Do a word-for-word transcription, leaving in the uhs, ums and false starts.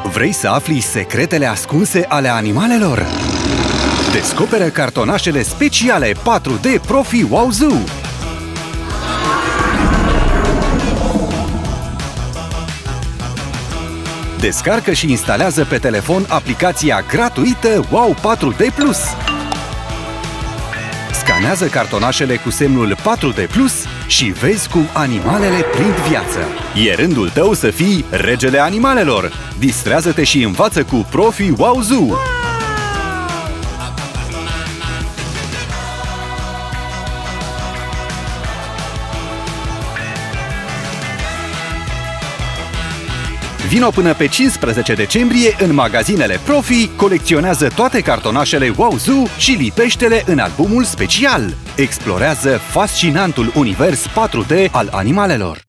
Vrei să afli secretele ascunse ale animalelor? Descoperă cartonașele speciale patru D Profi Wow Zoo! Descarcă și instalează pe telefon aplicația gratuită Wow patru D plus. Scanează cartonașele cu semnul patru D plus și vezi cum animalele prind viață. E rândul tău să fii regele animalelor! Distrează-te și învață cu Profi Wow Zoo! Vino până pe cincisprezece decembrie în magazinele Profi, colecționează toate cartonașele Wow Zoo și lipește-le în albumul special. Explorează fascinantul univers patru D al animalelor.